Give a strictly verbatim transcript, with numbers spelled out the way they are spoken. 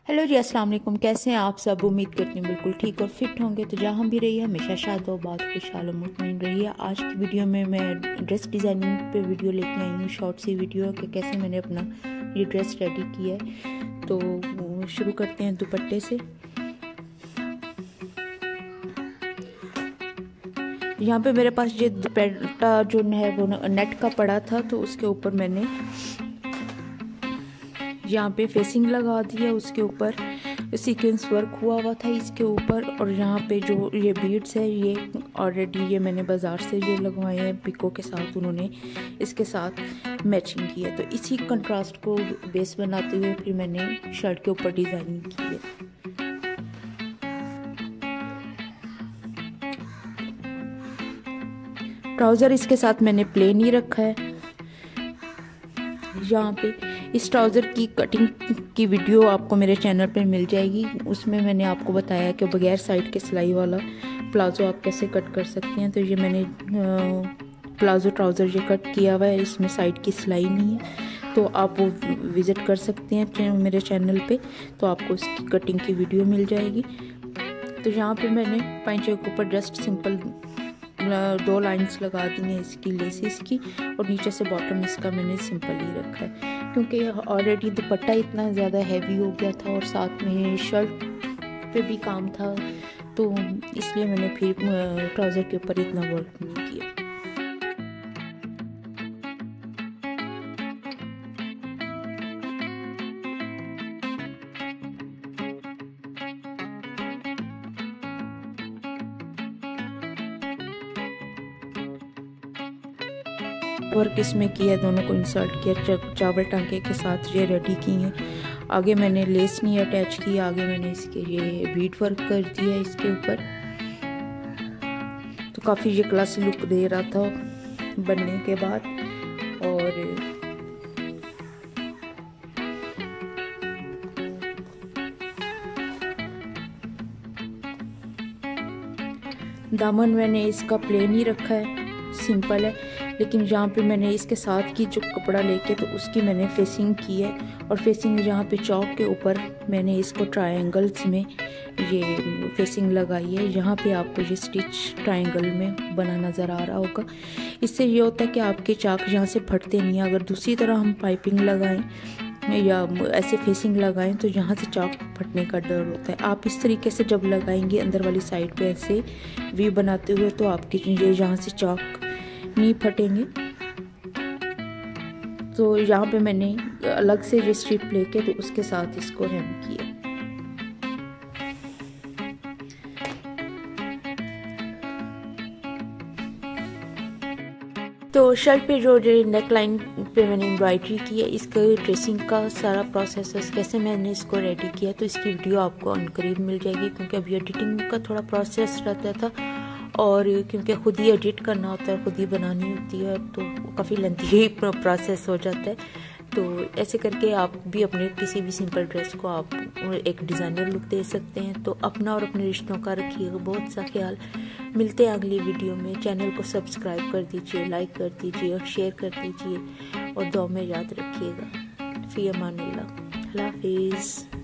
Hello जी, अस्सलाम वालेकुम। कैसे हैं आप सब? उम्मीद करती हूँ बिल्कुल ठीक और फिट होंगे। तो जहाँ भी रहिए हमेशा शादोबाद खुशहाल और मुतमईन रहिए। आज की वीडियो में मैं ड्रेस डिज़ाइनिंग पे वीडियो लेके आई हूँ। शॉर्ट सी वीडियो है कि कैसे मैंने अपना ये ड्रेस रेडी किया है। तो शुरू करते हैं दुपट्टे से। यहाँ पे मेरे पास ये दुपट्टा जो है वो नेट का पड़ा था, तो उसके ऊपर मैंने यहाँ पे फेसिंग लगा दी है। उसके ऊपर सीक्वेंस वर्क हुआ हुआ था इसके ऊपर। और यहाँ पे जो ये बीड्स है ये ऑलरेडी ये मैंने बाज़ार से ये लगवाए हैं पिको के साथ। उन्होंने इसके साथ मैचिंग की है। तो इसी कंट्रास्ट को बेस बनाते हुए फिर मैंने शर्ट के ऊपर डिज़ाइनिंग की है। ट्राउज़र इसके साथ मैंने प्लेन ही रखा है। यहाँ पे इस ट्राउज़र की कटिंग की वीडियो आपको मेरे चैनल पर मिल जाएगी। उसमें मैंने आपको बताया कि बगैर साइड के सिलाई वाला प्लाज़ो आप कैसे कट कर सकते हैं। तो ये मैंने प्लाज़ो ट्राउज़र ये कट किया हुआ है, इसमें साइड की सिलाई नहीं है। तो आप वो विज़िट कर सकते हैं मेरे चैनल पे, तो आपको इसकी कटिंग की वीडियो मिल जाएगी। तो यहाँ पे मैंने पैंचे के ऊपर जस्ट सिंपल दो लाइंस लगा दी हैं इसकी लेसिस की, और नीचे से बॉटम इसका मैंने सिंपल ही रखा है क्योंकि ऑलरेडी दुपट्टा इतना ज़्यादा हैवी हो गया था और साथ में शर्ट पे भी काम था, तो इसलिए मैंने फिर ट्राउज़र के ऊपर इतना वर्क नहीं किया। वर्क इसमें किया, दोनों को इंसर्ट किया, चावल टांके के साथ ये रेडी की हैं। आगे मैंने लेस नहीं अटैच की, आगे मैंने इसके ये बीट वर्क कर दिया इसके ऊपर। तो काफ़ी ये क्लासी लुक दे रहा था बनने के बाद। और दामन मैंने इसका प्लेन ही रखा है, सिंपल है। लेकिन यहाँ पे मैंने इसके साथ की जो कपड़ा लेके तो उसकी मैंने फेसिंग की है। और फेसिंग यहाँ पे चौक के ऊपर मैंने इसको ट्रायंगल्स में ये फेसिंग लगाई है। यहाँ पे आपको ये स्टिच ट्रायंगल में बना नज़र आ रहा होगा। इससे ये होता है कि आपके चाक यहाँ से फटते नहीं हैं। अगर दूसरी तरह हम पाइपिंग लगाएं या ऐसे फेसिंग लगाएं तो यहाँ से चाक फटने का डर होता है। आप इस तरीके से जब लगाएंगे अंदर वाली साइड पे ऐसे वी बनाते हुए, तो आपके ये यहाँ से चाक नहीं फटेंगे। तो यहाँ पे मैंने अलग से ये स्ट्रिप लेके तो उसके साथ इसको हेम किया। तो शर्ट पे जो नेक लाइन पे मैंने एम्ब्रॉयडरी की है, इसका ड्रेसिंग का सारा प्रोसेस कैसे मैंने इसको रेडी किया, तो इसकी वीडियो आपको अनकरीब मिल जाएगी। क्योंकि अभी एडिटिंग का थोड़ा प्रोसेस रहता था और क्योंकि ख़ुद ही एडिट करना होता है, ख़ुद ही बनानी होती है, तो काफ़ी लेंथी प्रोसेस हो जाता है। तो ऐसे करके आप भी अपने किसी भी सिंपल ड्रेस को आप एक डिज़ाइनर लुक दे सकते हैं। तो अपना और अपने रिश्तों का रखिएगा बहुत सा ख्याल। मिलते हैं अगली वीडियो में। चैनल को सब्सक्राइब कर दीजिए, लाइक कर दीजिए और शेयर कर दीजिए, और दुआ में याद रखिएगा। फ़ी अमानिल्लाह। अल्लाह हाफ़िज़।